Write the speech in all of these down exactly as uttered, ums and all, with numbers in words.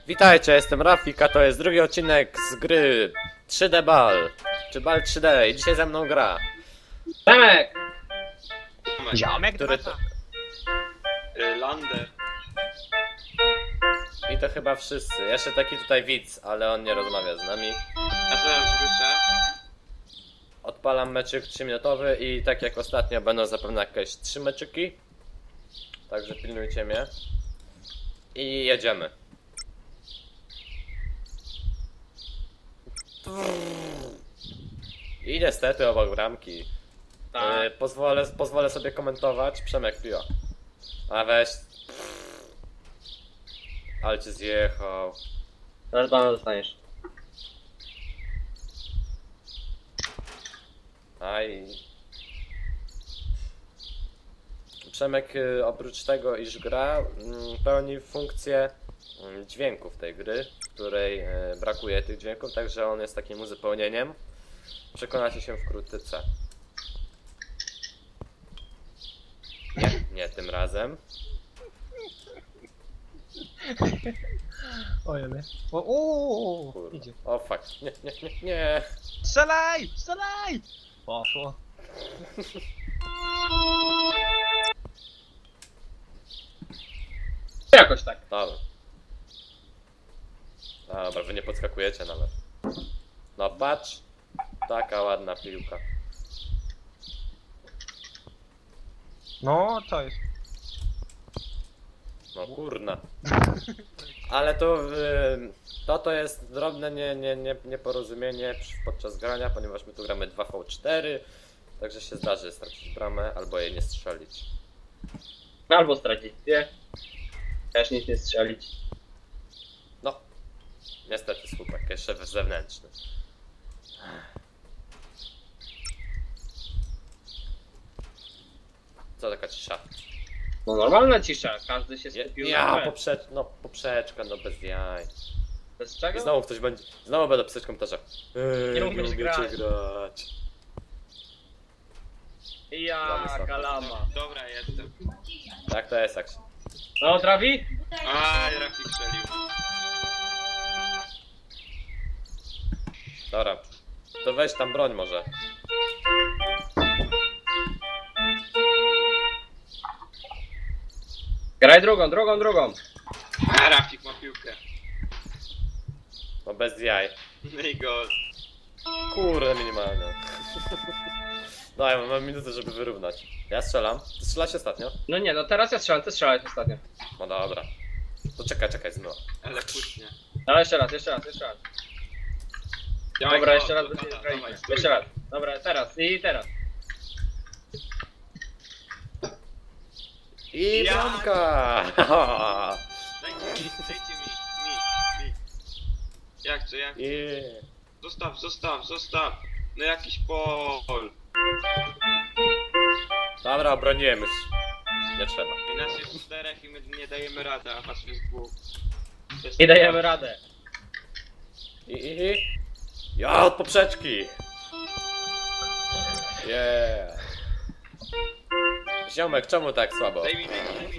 Witajcie, jestem Rafik, a to jest drugi odcinek z gry trzy D Bal, czy Bal trzy D i dzisiaj ze mną gra. Ziomek! Ziomek, Który to... Lander. I to chyba wszyscy, jeszcze taki tutaj widz, ale on nie rozmawia z nami. Ja zaraz wrócę. Odpalam meczyk trzyminutowy i tak jak ostatnio będą zapewne jakieś trzy meczyki. Także pilnujcie mnie. I jedziemy. I niestety obok bramki. Tak. Yy, pozwolę, pozwolę sobie komentować. Przemek piła. A weź. Ale cię zjechał. Zaraz pana dostaniesz. Aj. Przemek yy, oprócz tego, iż gra, yy, pełni funkcję yy, dźwięków tej gry, w której yy, brakuje tych dźwięków, także on jest takim uzupełnieniem. Przekonacie się wkrótce. Nie, nie tym razem. O jele. O, o, o, Kurwa. idzie. O fuck. Nie, nie, nie, nie. Strzelaj! Strzelaj! Poszło. Jakoś tak. Dobra. Dobra, wy nie podskakujecie nawet. No patrz. Taka ładna piłka. No, co jest? No kurna. Ale to, yy, to to jest drobne nie, nie, nie, nieporozumienie podczas grania, ponieważ my tu gramy dwa V cztery. Także się zdarzy stracić bramę albo jej nie strzelić. Albo stracić dwie. Też nic nie strzelić. No. Niestety słupek, jeszcze zewnętrzny. Co taka cisza? No normalna cisza, każdy się Ja, skupił ja na grze. poprzecz, no poprzeczka, no bez jaj. Bez I czego? znowu ktoś będzie, znowu będę pisać w komentarzach. Eee, Nie umiesz umiecie grać. grać. Ja, Zamysł. kalama. Dobra, jestem. Tak to jest, jak się... No, trafi? Aj, Rafik strzelił. Dobra. To weź tam broń może. Graj drugą, drugą, drugą. A, Rafik ma piłkę. No bez jaj. No i gol. Kurde, minimalnie. Daj, mam minutę, żeby wyrównać. Ja strzelam. Ty strzelałeś ostatnio? No nie, no teraz ja strzelam, ty strzelałeś ostatnio. No dobra. To czekaj, czekaj, zmyła. Ale kucznie. No jeszcze raz, jeszcze raz, jeszcze raz. Dawaj Dobra, go, jeszcze raz to będziemy tata, grali. dawaj, stój. Jeszcze raz. Dobra, teraz i teraz. I Ja- bramka! Dajcie mi, dajcie mi, mi, mi. Jak to, jak? Yeah. Zostaw, zostaw, zostaw. No jakiś pol. Dobra, obroniłem już. Nie trzeba. I nas jest czterech i my nie dajemy rady, a was jest dwóch. To jest I dajemy radę. I, i, i. Ja od poprzeczki! Yeah! Ziomek, czemu tak słabo? Daj mi, daj mi, daj mi.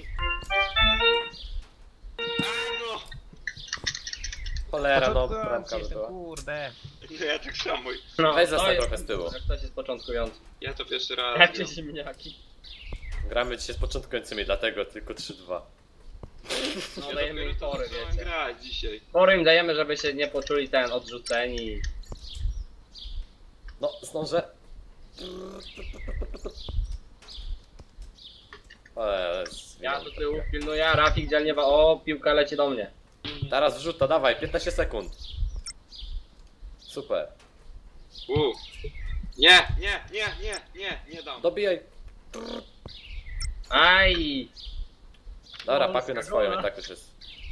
A no! Cholera, no, Początkujący bramka by jestem, była. kurde. No ja tak samo. No, Weź to zostań jest- trochę z tyłu. Jak ktoś jest początkujący. Ja to pierwszy raz. Jakie gram. ziemniaki. Gramy dzisiaj z początkującymi, dlatego tylko trzy dwa. No Ja dajemy im dopiero to tory, zacząłem wiecie. grać dzisiaj. Tory im dajemy, żeby się nie poczuli ten odrzuceni. No, zdążę. Eee, Ja do tyłu pilnuję, Rafik dzielnie wa... O, piłka leci do mnie. Teraz wrzuta, dawaj, piętnaście sekund. Super. U. Nie, nie, nie, nie, nie, nie dam. Dobijaj. Aj! Dobra, Polska pakuj na swoją, gola. i tak już jest.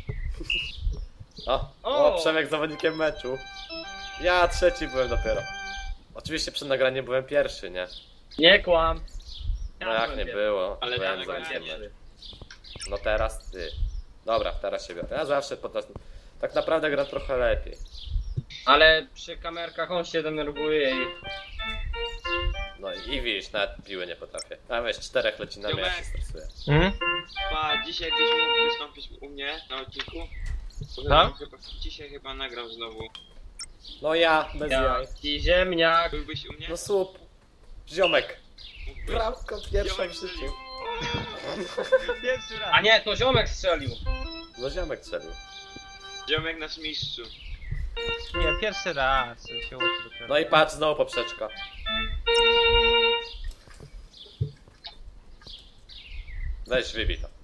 O, O! o, Przemek zawodnikiem meczu. Ja trzeci byłem dopiero. Oczywiście przed nagraniem byłem pierwszy, nie? Nie kłam. No jak nie byłem było, Ale byłem dalej zawodnikiem grałem. meczu. No teraz ty. Dobra, teraz się biorę. Ja zawsze podczas... Tak naprawdę gram trochę lepiej. Ale przy kamerkach on się denerwuje i... No i widzisz, nawet piły nie potrafię. A weź, czterech leci na mnie, ja się stresuję. Hmm? Pa, dzisiaj byś mógł wystąpić u mnie na odcinku? Powiedziałem, chyba, dzisiaj chyba nagram znowu. No ja, bez jaj. Jaki ziemniak. Byłbyś u mnie? No słup. Ziomek. Mógłbyś. Bramka pierwsza Ziomek w życiu. strzelił. Pierwszy raz. A nie, to ziomek strzelił. No ziomek strzelił. Ziomek nasz mistrzu. Nie, pierwszy raz się uczy dopiero. No i patrz, znowu poprzeczka. Weź, wybij to.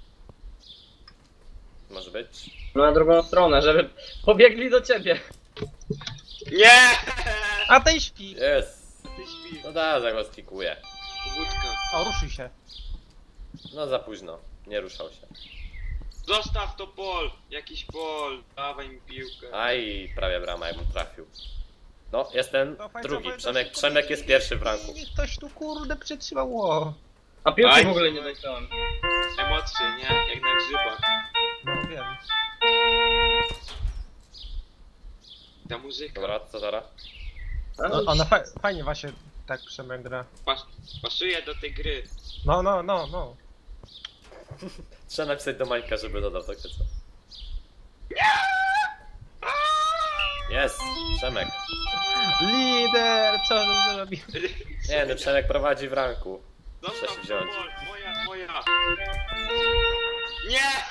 Może być? No na drugą stronę, żeby pobiegli do ciebie. Nie! A ten śpi! Jest. Ty śpi. No da, za go skikuję. Wódka. O, ruszył się. No za późno. Nie ruszał się. Zostaw to pol! Jakiś pol! Dawaj mi piłkę. Aj, prawie brama, jakbym trafił. No, jestem Cofaj, drugi. cofaj, Przemek, cofaj. Przemek jest pierwszy w ranku. Niech ktoś tu kurde przytrzymało. A piłki Aj. w ogóle nie dostałem. Emocje, nie? Jak na grzybach. No wiem. Ta muzyka. Dobra, co teraz? No, ona fa fajnie właśnie tak Przemek gra. Pas pasuje do tej gry. No, no, no, no. Trzeba napisać do Majka, żeby dodał takie co. Jest, Przemek. Lider, co on zrobił? Nie, no Przemek prowadzi w ranku. Zostaw Muszę się to wziąć. pol! Moja, moja! Nie!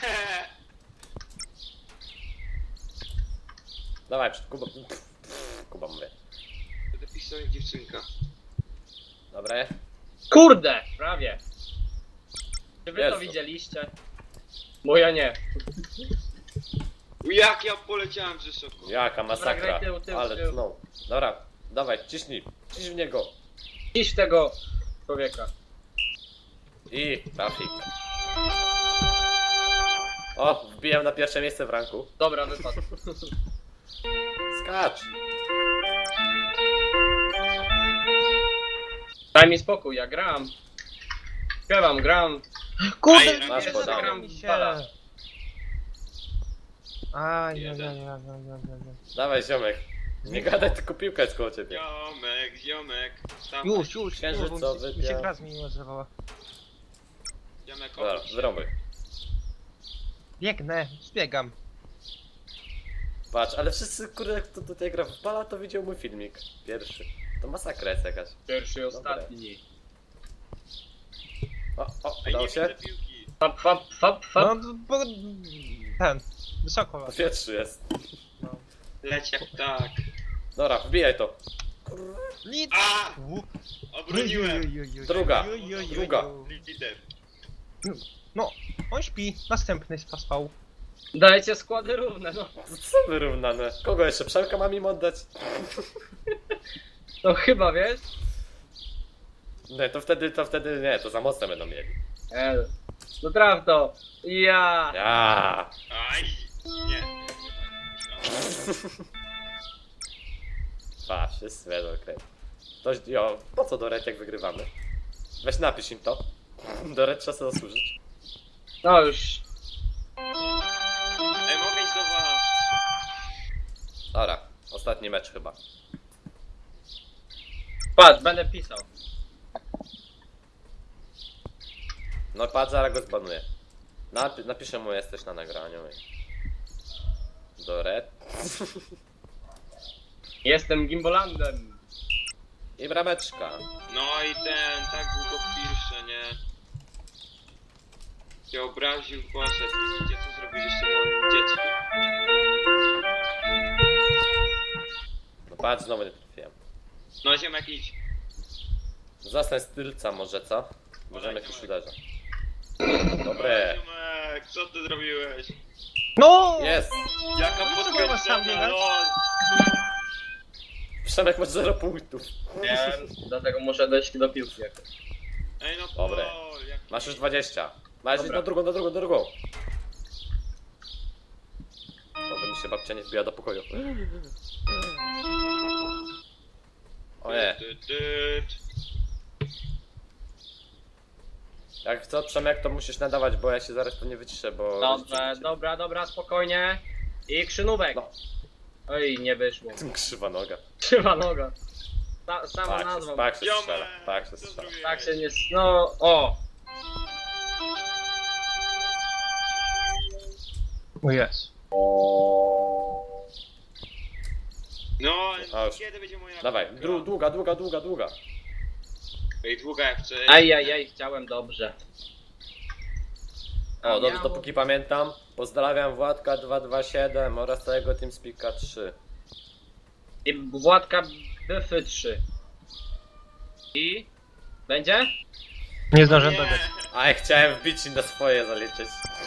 Dawaj, przed Kuba. Kuba mówię. Będę pisał jak dziewczynka. Dobre. Kurde, prawie. Czy wy to Jezu. widzieliście? Bo ja nie. Jak ja poleciałem wysoko. Jaka masakra. graj tył, tył, Ale tył. no. Dobra, dawaj, ciśnij. Ciśnij w niego. Iść tego człowieka. I trafik. O, wbijam na pierwsze miejsce w ranku. Dobra, wypadł. Skacz. Daj mi spokój, ja gram. Śpiewam, gram. Kurde, Aj, masz nie podane. zagram mi się. Bala. Aj, ja, ja, Jeden. ja, ja, ja, ja, ja. Dawaj, ziomek. Nie gadaj, tylko piłka jest koło ciebie. Ziomek, ziomek. Tam, Już, już, Księżycowy już, bo mi się- mi się piach. gra zmieniła zerwała. Ziomek, Dobra, obróć się. wyrąbuj. Biegnę, zbiegam. Patrz, ale wszyscy, kurde, kto tutaj gra w bala, to widział mój filmik. Pierwszy. To masakra jest jakaś. Pierwszy i ostatni. O, o, Ej, nie udało widzę się? piłki. Fap, fap, fap, No, fap. bo... Ten, wysoko W was. powietrzu jest. No. Leć jak tak. Dobra, wbijaj to. Lid... A! U. Obroniłem. Oj, oj, oj, oj, Druga. oj, oj, oj, oj. Druga. Lider. No, on śpi, następny spaspał. Dajcie składy równe, no. Co wyrównane? Kogo jeszcze? Przemka mam im oddać? No chyba, wiesz? Nie, to wtedy, to wtedy nie, to za mocne będą mieli. E, no traf to. Ja. Ja. Aj! Nie. Pa, wszyscy wiedzą, okej. To, jo, po co do red jak wygrywamy? Weź napisz im to. Do red trzeba sobie zasłużyć. No już. Ej, mogę iść do was. Dobra, ostatni mecz chyba. Patrz, będę pisał. No patrz, zaraz go zbanuję. Napi napiszę mu, jesteś na nagraniu. I... Do red. Jestem Gimbolandem. I brameczka. No i ten, tak długo pisze, nie? Się obraził, poszedł. Widzicie, co zrobiliście moim dziecku? No patrz, znowu nie trafiłem. No ziomek, idź. Zostań stylca może, co? Możemy Olej, już ziomek. uderza. Dobre. Ziomek, co ty zrobiłeś? No! Jest! Jaka Dlaczego masz sam podkręcona, biegać? lol! Przemek ma zero punktów. Wiem, dlatego muszę dojść do piłki jakoś. Ej no Dobre. lol, jaki... Masz już dwadzieścia. Masz Dobra. na drugą, na drugą, na drugą. Oby mi się babcia nie wbiła do pokoju. O nie. Ty, ty, ty. Jak co, Przemek, to musisz nadawać, bo ja się zaraz tu nie wyciszę, bo... Dobrze, dobra, dobra, spokojnie. I krzynówek. No. Oj, nie wyszło. Tym krzywa noga. Krzywa noga. Ta, sama Tak, się, nazwa. tak się Ziomek, strzela, tak się co strzela. zrobiłeś? Tak się nie... s- No, o. O jest. No, A już. kiedy będzie moja Dawaj, piłka? dru, długa, długa, długa, długa. Ej, długa jak wczoraj. Ajajaj, chciałem dobrze. O, A dobrze, miało- dopóki pamiętam. Pozdrawiam Władka dwa dwa siedem oraz całego TeamSpeaka trzy. I Władka B F trzy. I? Będzie? Nie zdążę Nie. dodać. A ja chciałem wbić i na swoje zaliczyć.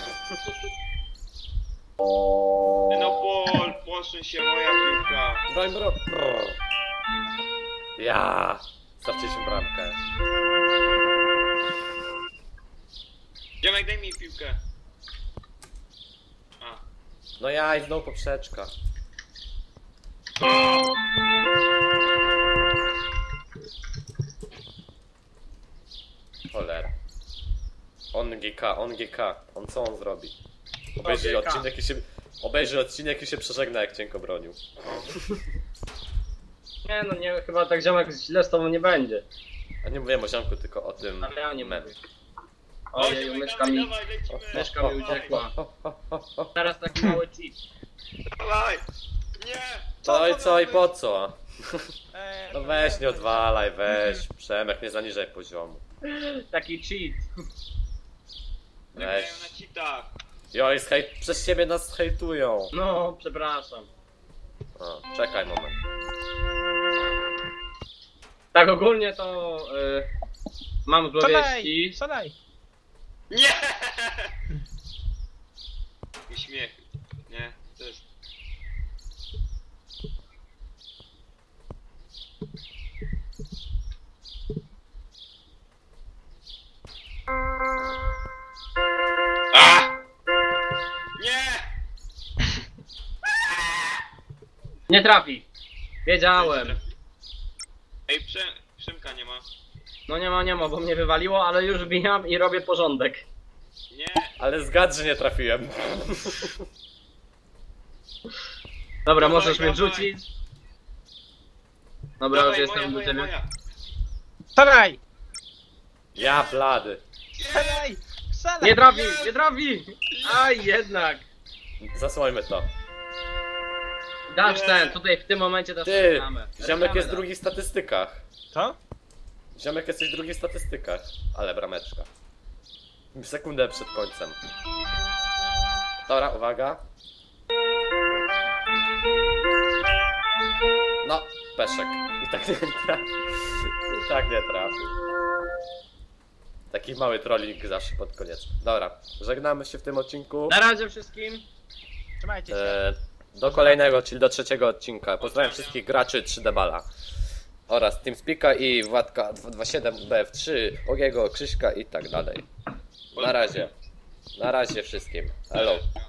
No Pol, posuń się moja piłka. Broń, bro. Brrr. Ja. Straciliśmy bramkę. Ziomek, daj mi piłkę. A. No ja i znowu poprzeczka. Cholera. On G K, on G K. On co on zrobi? Obejrzy O G K. odcinek i się... Obejrzy odcinek i się przeżegna, jak cienko bronił. Nie no, nie, chyba tak ziomek źle z tobą nie będzie. A nie mówiłem o ziomku, tylko o tym Ale ja nie mem. mówię. O, Ojej, ziomek, myszka dawaj, mi, dawaj, lecimy. myszka mi uciekła. Ho, ho, ho, ho. Teraz taki mały cheat. Dawaj. Nie. Co i to co miał i po co? Eee, No weź nie odwalaj, weź. Przemek, nie zaniżaj poziomu. Taki cheat. być? Weź. Wygrają na cheatach. Joj, hejt, przez ciebie nas hejtują. No, przepraszam. O, czekaj moment. Tak ogólnie to y, mam złe Szalej! wieści. Szalej! Nie! Uśmiech. Nie, to jest... A! Nie! Nie trafi. Wiedziałem. Ej, Przem, Przemka nie ma. No nie ma, nie ma, bo mnie wywaliło, ale już bijam i robię porządek. Nie! Ale zgadz, że nie trafiłem. Dobra, Dawaj, możesz mnie dawaj. rzucić. Dobra, już Dawaj, jestem moja, do moja, ciebie. moja. Szalej! Ja blady. Szalej! Szalej! Nie trafi, nie trafi! Aj, jednak. Zasłońmy to. Dasz Nie. ten, tutaj w tym momencie też Ty, czekamy. ziomek jest drugi w statystykach. Co? Ziomek jesteś drugi w statystykach. Ale brameczka. Sekundę przed końcem. Dobra, uwaga. No, peszek. I tak nie trafił. I tak nie trafił. Taki mały trolling zawsze pod koniec. Dobra, żegnamy się w tym odcinku. Na razie wszystkim. Trzymajcie się. E, do kolejnego, czyli do trzeciego odcinka. Pozdrawiam wszystkich graczy trzy D Bala. Oraz TeamSpeaka i Władka dwa dwa siedem, B F trzy, Ogiego, Krzyśka i tak dalej. Na razie. Na razie wszystkim. Hello.